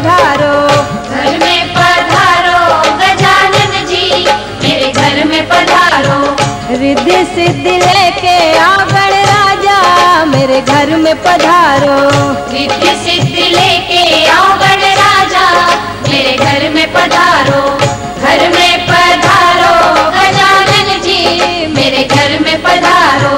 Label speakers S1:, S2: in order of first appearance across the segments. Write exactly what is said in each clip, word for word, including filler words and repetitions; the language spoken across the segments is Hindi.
S1: पधारो,
S2: घर में पधारो गजानन जी, मेरे घर में पधारो।
S1: रिद्धि सिद्धि लेके आओ गणराजा, मेरे घर में पधारो,
S2: रिद्धि सिद्धि लेके आओ गणराजा, मेरे घर में पधारो। घर में पधारो गजानन जी, मेरे घर में पधारो।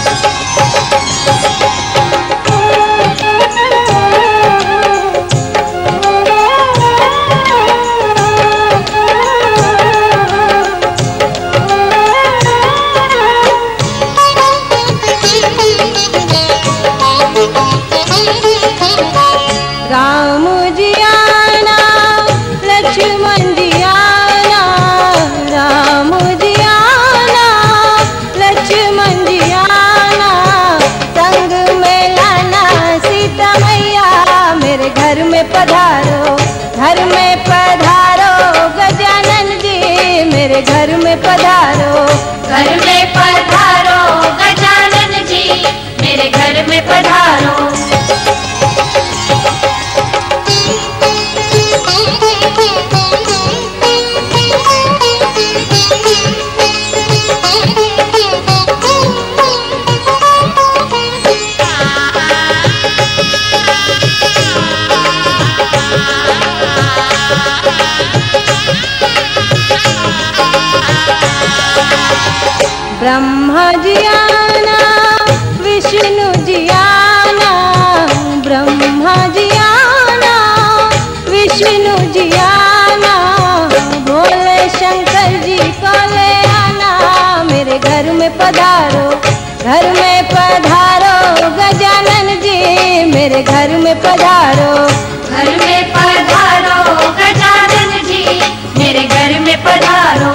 S1: राम जी आना, लक्ष्मण जी आना, राम जी आना, लक्ष्मण जी आना, संग में लाना सीता मैया, मेरे घर में पधारो, घर में पधारो गजानन जी, मेरे घर में पधारो,
S2: घर में पधारो गजानन जी, मेरे घर में पधारो।
S1: ब्रह्मा जी आना, विष्णु जी आना, ब्रह्मा जी आना, विष्णु जी आना, भोले शंकर जी को ले आना, मेरे घर में पधारो, घर में पधारो गजानन जी, मेरे घर में पधारो,
S2: घर में पधारो गजानन जी, मेरे घर में पधारो।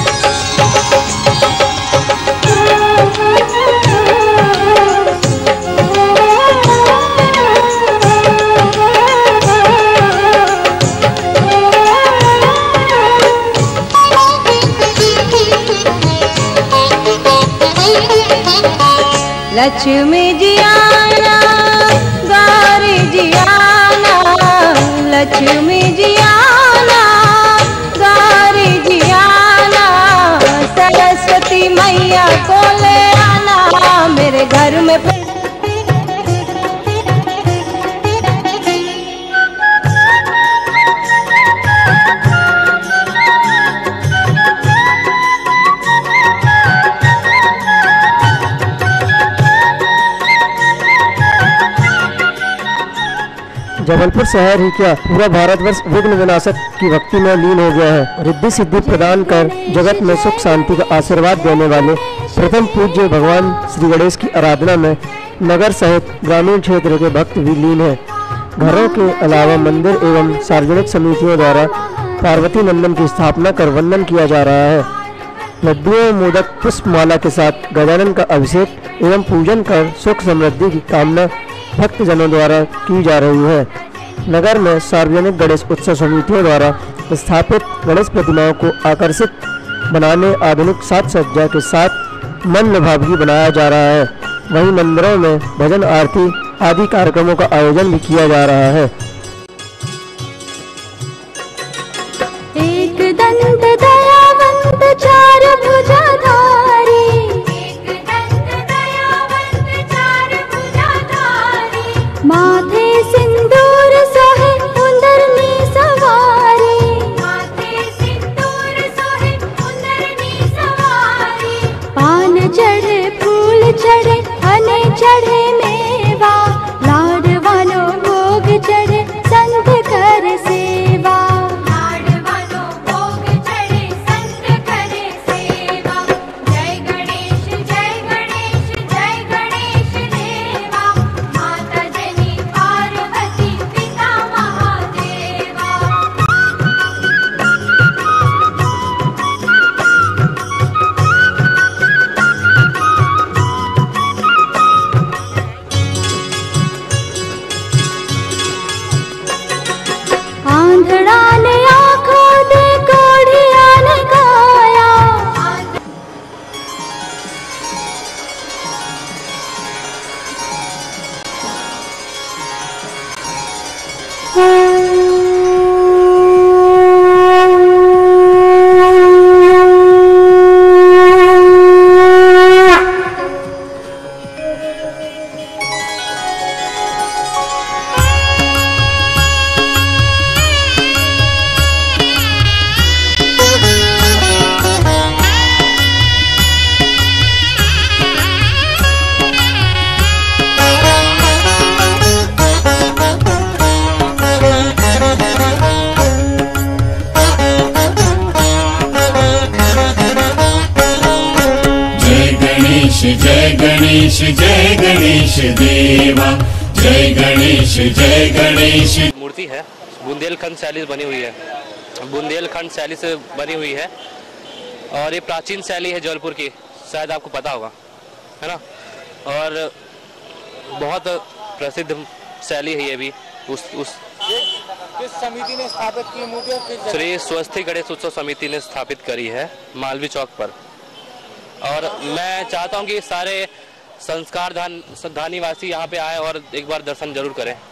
S1: लक्ष्मी जी आना, गौरी जी आना, लक्ष्मी जी आना, गौरी जी आना, सरस्वती मैया को ले आना, मेरे घर में
S3: जबलपुर शहर ही क्या पूरा भारतवर्ष विघ्न विनाशक की भक्ति में लीन हो गया है। रिद्धि सिद्धि प्रदान कर जगत में सुख शांति का आशीर्वाद देने वाले प्रथम पूज्य भगवान श्री गणेश की आराधना में नगर सहित ग्रामीण क्षेत्र के भक्त भी लीन हैं। घरों के अलावा मंदिर एवं सार्वजनिक समितियों द्वारा पार्वती नंदन की स्थापना कर वंदन किया जा रहा है। लड्डुओं मोदक पुष्पमाला के साथ गजानन का अभिषेक एवं पूजन कर सुख समृद्धि की कामना भक्तजनों द्वारा की जा रही है। नगर में सार्वजनिक गणेश उत्सव समितियों द्वारा स्थापित गणेश प्रतिमाओं को आकर्षित बनाने आधुनिक साज सज्जा के साथ मन भावगी बनाया जा रहा है। वहीं मंदिरों में भजन आरती आदि कार्यक्रमों का आयोजन भी किया जा रहा है।
S4: एक दंत दयावंत चार भुजाधारी, एक दंत दयावंत चार भुजाधारी, माथे सिंदूर सोहे उंदरनी सवारी, माथे सिंदूर सोहे उंदरनी सवारी, पान चढ़े फूल चढ़े अने चढ़े मेवा, लाड वालो भोग चढ़े संत कर सेवा,
S5: गणेश जय गणेश जय गणेश देवा, जय गणेश जय गणेश।
S6: मूर्ति है बुंदेलखंड शैली बनी हुई है, बुंदेलखंड शैली से बनी हुई है और ये प्राचीन शैली है जबलपुर की, शायद आपको पता होगा, है ना। और बहुत प्रसिद्ध शैली है ये भी। उस उस
S7: किस समिति ने स्थापित की मूर्ति?
S6: श्री स्वस्ति गणेश उत्सव समिति ने स्थापित करी है मालवी चौक पर। और मैं चाहता हूँ कि सारे संस्कार धान धानीवासी यहाँ पे आए और एक बार दर्शन जरूर करें।